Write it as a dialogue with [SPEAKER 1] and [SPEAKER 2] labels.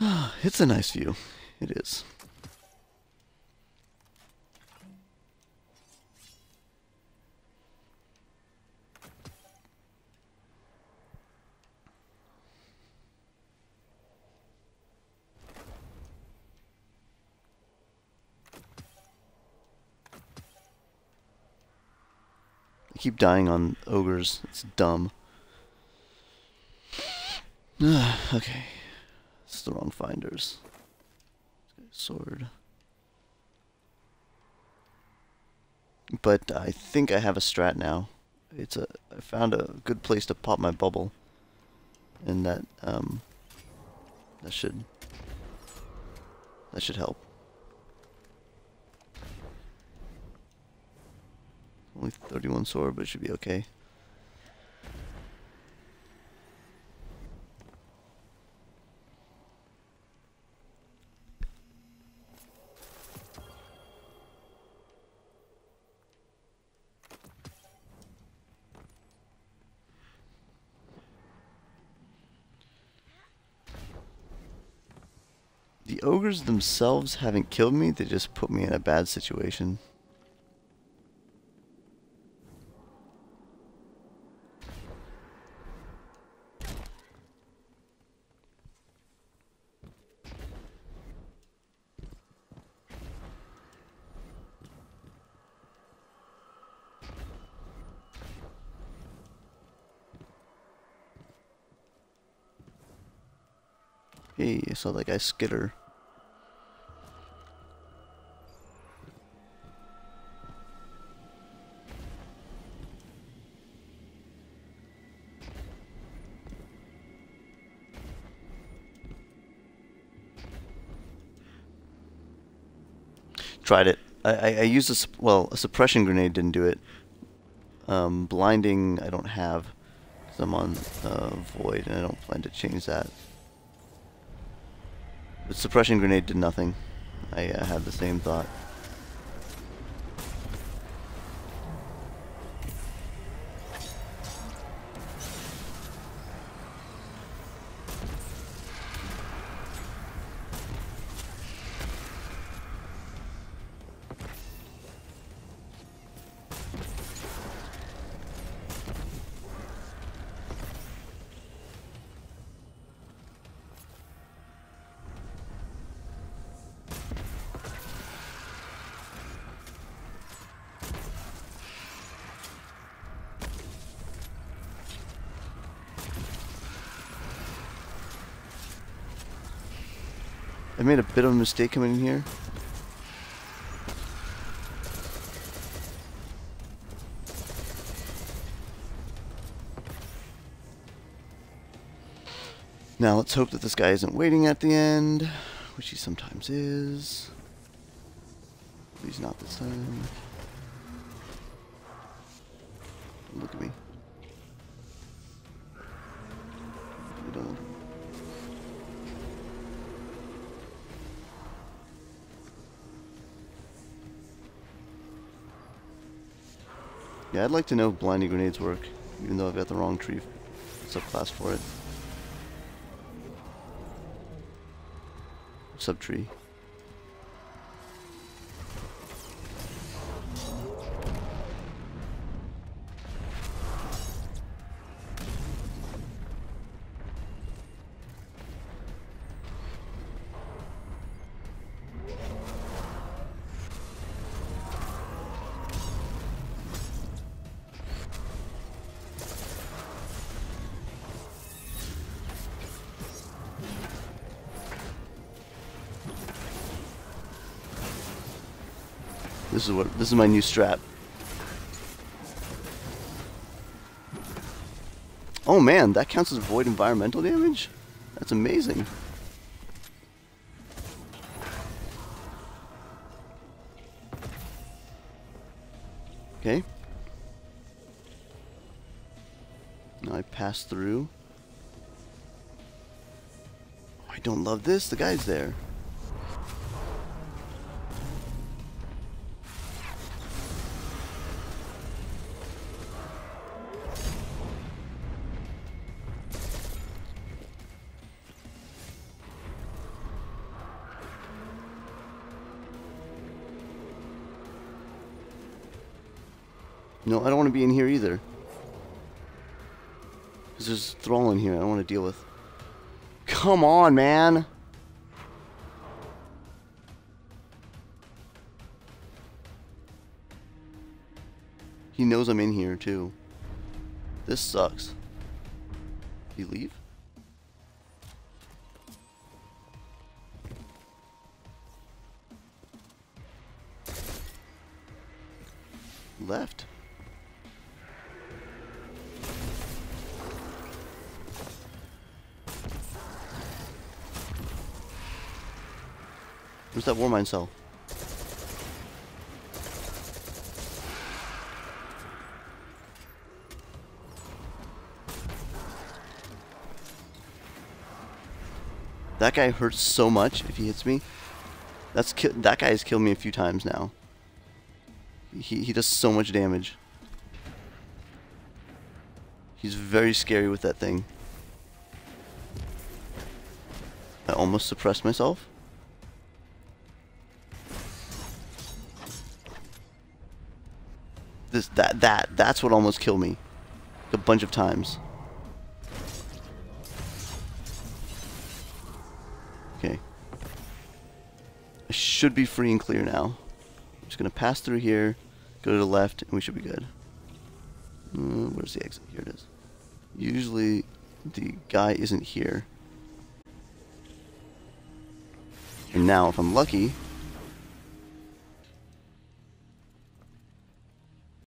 [SPEAKER 1] It's a nice view. It is. I keep dying on ogres. It's dumb. Okay. It's the wrong finders. Sword. But I think I have a strat now. I found a good place to pop my bubble. And that should help. Only 31 sword, but it should be okay. The ogres themselves haven't killed me, they just put me in a bad situation. Hey, I saw that guy skitter. Tried it. I used a suppression grenade didn't do it. Blinding I don't have, because I'm on void and I don't plan to change that. But suppression grenade did nothing. I had the same thought. I made a bit of a mistake coming in here. Now let's hope that this guy isn't waiting at the end, which he sometimes is. He's not this time. Look at me. Don't. Yeah, I'd like to know if blinding grenades work, even though I've got the wrong tree subclass for it. Subtree. This is my new strat. Oh man, that counts as void environmental damage? That's amazing. Okay. Now I pass through. Oh, I don't love this. The guy's there. No, I don't want to be in here either. Because there's Thrall in here I don't want to deal with. Come on, man! He knows I'm in here, too. This sucks. Did he leave? Left. Where's that Warmind cell? That guy hurts so much if he hits me. That guy has killed me a few times now. He does so much damage. He's very scary with that thing. I almost suppressed myself. That's what almost killed me. A bunch of times. Okay. I should be free and clear now. I'm just gonna pass through here, go to the left, and we should be good. Where's the exit? Here it is. Usually the guy isn't here. And now, if I'm lucky,